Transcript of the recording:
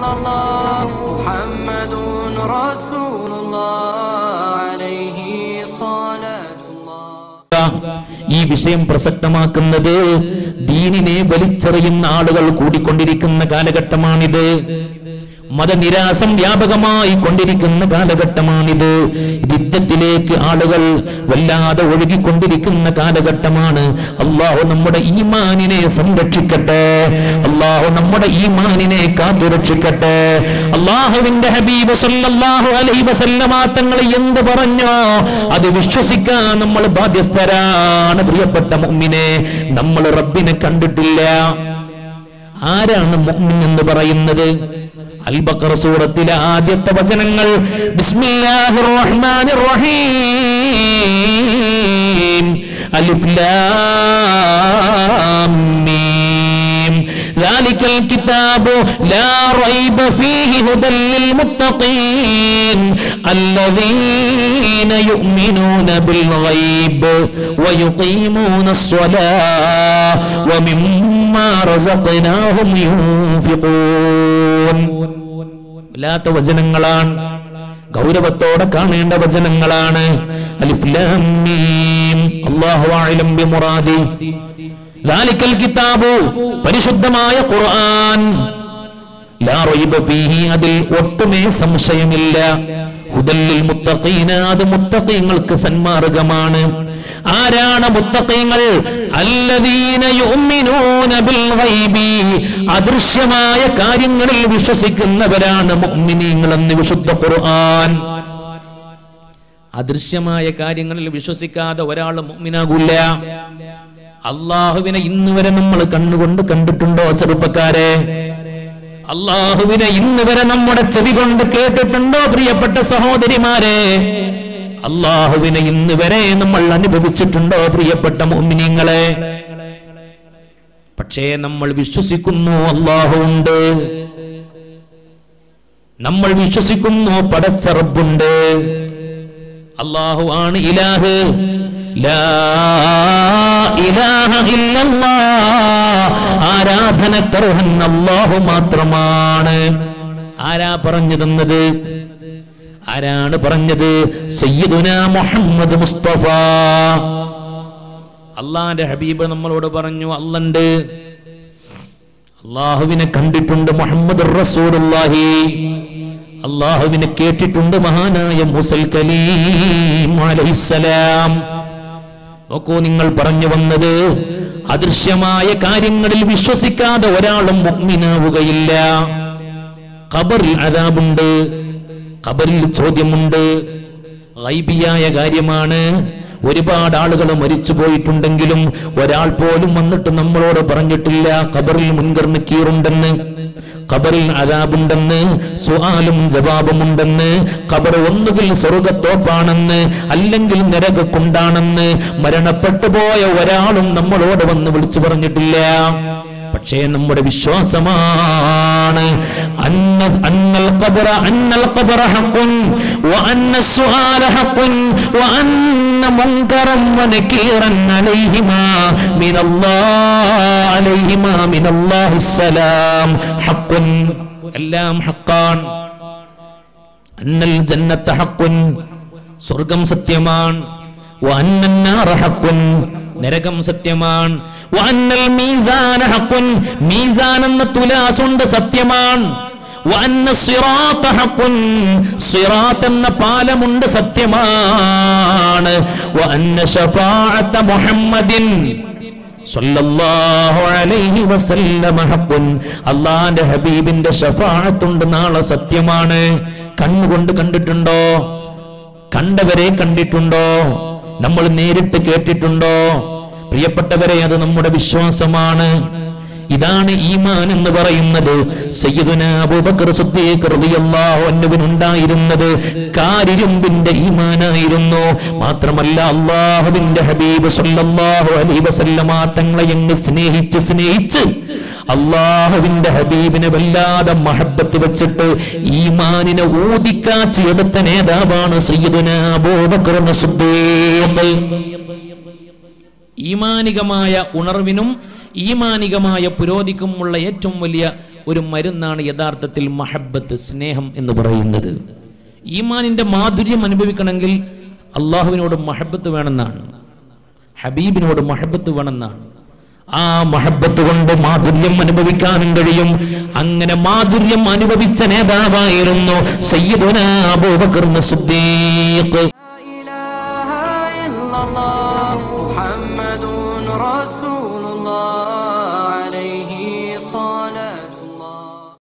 illallah Muhammadun Rasulullah alayhi salatullah. ഈ വിഷയം പ്രസക്തമാക്കുന്നത് ദീനിനെ വലിച്ചെറിയുന്ന ആളുകൾ കൂടിക്കൊണ്ടിരിക്കുന്ന കാലഘട്ടമാണിത്. മതനിരാസം വ്യാപകമായി കൊണ്ടിരിക്കുന്ന കാലഘട്ടമാണിത്. യുദ്ധത്തിലേക്ക് ആളുകൾ വല്ലാതെ ഒഴുകിക്കൊണ്ടിരിക്കുന്ന കാലഘട്ടമാണ്. അല്ലാഹു നമ്മുടെ ഈമാനിനെ സംരക്ഷിക്കട്ടെ. അല്ലാഹു നമ്മുടെ ഈമാനിനെ കാത്തുരക്ഷിക്കട്ടെ. അല്ലാഹുവിന്റെ ഹബീബ് സല്ലല്ലാഹു അലൈഹി വസല്ലമ തങ്ങൾ എന്ത് പറഞ്ഞോ അത് വിശ്വസിക്കാൻ നമ്മൾ ബാധ്യസ്ഥരാണ്. പ്രിയപ്പെട്ട മുഅ്മിനെ, നമ്മൾ റബ്ബിനെ കണ്ടിട്ടില്ല. ആരാണ് മുഅ്മിൻ എന്ന് പറയുന്നത്? അൽ-ബഖറ സൂറത്തിലെ ആദ്യത്തെ വചനങ്ങൾ ബിസ്മില്ലാഹിർ റഹ്മാനിർ റഹീം അലിഫ് ലാം മീം ذلك الكتاب لا ريب فيه هدى للمتقين الذين يؤمنون بالغيب ويقيمون الصلاة ومما رزقناهم ينفقون. വല്ലാത്ത വചനങ്ങളാണ്, ഗൗരവത്തോടെ കാണേണ്ട വചനങ്ങളാണ്. അലിഫ് ലാം മീം അല്ലാഹു അഅലം ബിമുറാദി. ദാലിക്കൽ കിതാബു പരിശുദ്ധമായ ഖുർആൻ, ലാ റൈബ ഫീഹി അതിൽ ഒട്ടുമേ സംശയമില്ല. ഹുദൽ ലിൽ മുത്തഖീന അത് മുത്തഖീങ്ങൾക്ക് സന്മാർഗമാണ്. ആരാണ് മുത്തഖീങ്ങൾ? അല്ലദീന യുഅ്മിനൂന ബിൽ ഗൈബി അദൃശ്യമായ കാര്യങ്ങളിൽ വിശ്വസിക്കുന്നവരാണ് മുഅ്മിനീങ്ങൾ എന്ന് വിശുദ്ധ ഖുർആൻ. അദൃശ്യമായ കാര്യങ്ങളിൽ വിശ്വസിക്കാതെ ഒരാൾ മുഅ്മിനാകില്ല. അല്ലാഹുവിനെ ഇന്നുവരെ നമ്മൾ കണ്ണുകൊണ്ട് കണ്ടിട്ടുണ്ടോ ചെറുപ്പക്കാരെ? അല്ലാഹുവിനെ ഇന്നുവരെ നമ്മുടെ ചെവി കൊണ്ട് കേട്ടിട്ടുണ്ടോ പ്രിയപ്പെട്ട സഹോദരിമാരെ? അല്ലാഹുവിനെ ഇന്നുവരെ നമ്മൾ അനുഭവിച്ചിട്ടുണ്ടോ പ്രിയപ്പെട്ട മുഅ്മിനീങ്ങളെ? പക്ഷേ നമ്മൾ വിശ്വസിക്കുന്നു അല്ലാഹു ഉണ്ട്, നമ്മൾ വിശ്വസിക്കുന്നു പടച്ച റബ്ബുണ്ട്, അല്ലാഹു ആണ് ഇലാഹ്. ലാ ഇലാഹ ഇല്ലല്ലാഹ് ആരാധനക്കർഹൻ അല്ലാഹു മാത്രമാണ്. ആരാ പറഞ്ഞു തന്നത്? ആരാണ് പറഞ്ഞത്? സയ്യിദുനാ മുഹമ്മദ് മുസ്തഫ. അല്ലാഹുവിന്റെ ഹബീബ് നമ്മളോട് പറഞ്ഞു അല്ലാഹുണ്ട്, അല്ലാഹുവിനെ കണ്ടിട്ടുണ്ട് മുഹമ്മദുർ റസൂലുള്ളാഹി, അല്ലാഹുവിനെ കേട്ടിട്ടുണ്ട് മഹാനായ മൂസൽ കലീം അലൈഹിസ്സലാം. നോക്കൂ, നിങ്ങൾ പറഞ്ഞു വന്നത് അദൃശ്യമായ കാര്യങ്ങളിൽ വിശ്വസിക്കാതെ ഒരാളും മുഅ്മിനാവുകയില്ല. ഖബറിൽ അദാബുണ്ട്, ഖബറിൽ ചോദ്യമുണ്ട്, ഗൈബിയായ കാര്യമാണ്. ഒരുപാട് ആളുകൾ മരിച്ചു പോയിട്ടുണ്ടെങ്കിലും ഒരാൾ പോലും വന്നിട്ട് നമ്മളോട് പറഞ്ഞിട്ടില്ല ഖബറിൽ മുൻകർ നക്കീറുണ്ടെന്ന്, ഖബറിൽ അദാബുണ്ടെന്ന്, സുആലും ജവാബുമുണ്ടെന്ന്, ഖബർ ഒന്നുകിൽ സ്വർഗ്ഗത്തോപ്പാണെന്ന് അല്ലെങ്കിൽ നരകക്കുണ്ടാണെന്ന് മരണപ്പെട്ടു പോയ ഒരാളും നമ്മളോട് വന്ന് വിളിച്ചു പറഞ്ഞിട്ടില്ല. പക്ഷേ നമ്മുടെ വിശ്വാസമാണ് അന്നൽ ഖബറ ഹഖുൻ വഅന്ന സുആല ഹഖുൻ വഅന്ന മുൻകറൻ വനകീറൻ അലൈഹിമാ മിനല്ലാഹിസ്സലാം ഹഖുൻ. എല്ലാം ഹഖാൻ. അന്നൽ ജന്നത ഹഖുൻ സ്വർഗ്ഗം സത്യമാണ്. വഅന്നൻ നാറ ഹഖുൻ നരകം സത്യമാണ്. വഅന്നൽ മീസാന ഹഖുൻ മീസാൻ എന്ന തുലാസുണ്ട് സത്യമാണ്. വഅന്ന സിറാത ഹഖുൻ സിറാത്ത് എന്ന പാലമുണ്ട് സത്യമാണ്. വഅന്ന ശഫാഅത മുഹമ്മദിൻ സല്ലല്ലാഹു അലൈഹി വസല്ലം ഹഖുൻ അല്ലാഹുവിന്റെ ഹബീബിന്റെ ശഫാഅത്തുണ്ട് നാളെ സത്യമാണ്. കണ്ണുകൊണ്ട് കണ്ടിട്ടുണ്ടോ? കണ്ടവരെ കണ്ടിട്ടുണ്ടോ? നമ്മൾ നേരിട്ട് കേട്ടിട്ടുണ്ടോ? പ്രിയപ്പെട്ടവരെ, അത് നമ്മുടെ വിശ്വാസമാണ്. ഇതാണ് ഈമാൻ എന്ന് പറയുന്നത്. സയ്യിദുനാ അബൂബക്കർ സിദ്ദീഖ് റളിയല്ലാഹു അൻഹുവിന് ഉണ്ടായിരുന്നത് കാരിരുമ്പിന്റെ ഈമാനായിരുന്നു. മാത്രമല്ല അല്ലാഹുവിന്റെ ഹബീബ് സല്ലല്ലാഹു അലൈഹി വസല്ലമ തങ്ങളെ അങ്ങ് സ്നേഹിച്ച് അല്ലാഹുവിന്റെ ഹബീബിനെ വല്ലാതെ മഹബ്ബത്ത് വെച്ചിട്ട് ഈമാനിനെ ഊതിക്കാച്ചി എടുത്ത നേതാവാണ് സയ്യിദുനാ അബൂബക്കർ സിദ്ദീഖ്. ഈമാനികമായ ഉണർവിനും ഈമാനികമായ പുരോഗതിക്കുമുള്ള ഏറ്റവും വലിയ ഒരു മരുന്നാണ് യഥാർത്ഥത്തിൽ മഹബ്ബത്ത്, സ്നേഹം എന്ന് പറയുന്നത്. ഈമാനിന്റെ മാധുര്യം അനുഭവിക്കണമെങ്കിൽ അള്ളാഹുവിനോട് മഹബ്ബത്ത് വേണമെന്നാണ്, ഹബീബിനോട് മഹബ്ബത്ത് വേണമെന്നാണ്. ആ മഹബ്ബത്ത് കൊണ്ട് മാധുര്യം അനുഭവിക്കാനും കഴിയും. അങ്ങനെ മാധുര്യം അനുഭവിച്ച നേതാവായിരുന്നു സയ്യിദുനാ അബൂബക്കർ സിദ്ദീഖ്. لا إله إلا الله محمد رسول